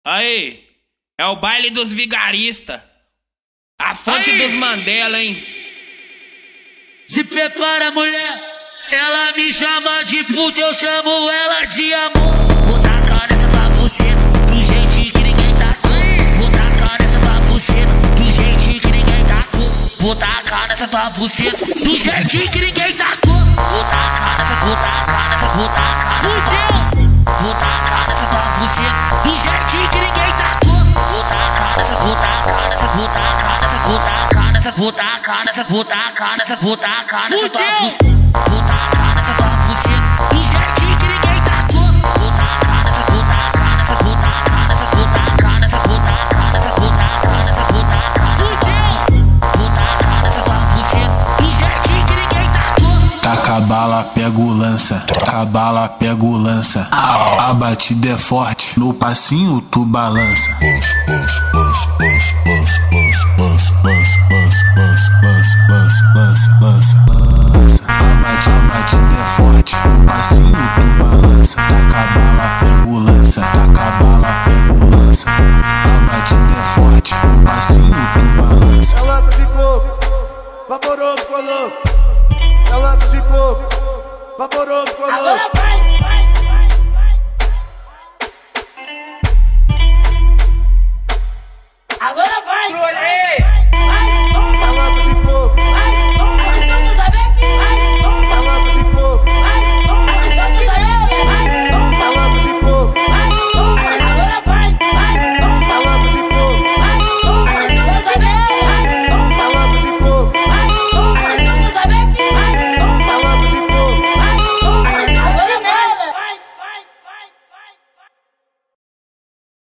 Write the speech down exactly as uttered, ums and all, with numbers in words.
Aí, é o baile dos vigaristas. A fonte Aí. dos Mandela, hein? Se prepara, mulher. Ela me chama de puta, eu chamo ela de amor. Vou tacar nessa tua buceta do jeito que ninguém tacou. Vou tacar nessa tua buceta do jeito que ninguém tacou. Vou tacar nessa tua buceta do jeito que ninguém tacou. Vou tacar nessa, vou tacar nessa, vou tacar nessa. Vou tacar nessa tua buceta do jeito que ninguém tacou. Vou tacar nessa, vou tacar nessa, vou tacar nessa, vou tacar nessa, vou tacar nessa, vou tacar nessa, vou tacar nessa tua buceta. Vou tacar nessa tua buceta do jeito que ninguém tacou. Vou tacar nessa, vou tacar nessa, vou tacar nessa, vou tacar nessa, vou tacar nessa, vou tacar nessa, vou tacar nessa. Vou tacar nessa tua buceta do jeito que ninguém tacou. Taca a bala, pega o lança. Taca a bala, pega o lança. A batida é forte, no passinho tu balança. Lança, lança, lança, lança, lança, lança, lança, lança, lança, lança, lança, lança. A batida, a batida é forte, no passinho tu balança. Taca a bala, pega o lança. Taca a bala, pega o lança. A batida é forte, no passinho tu balança. É lança de coco, vaporou, ficou louco. É lança de coco, vaporou.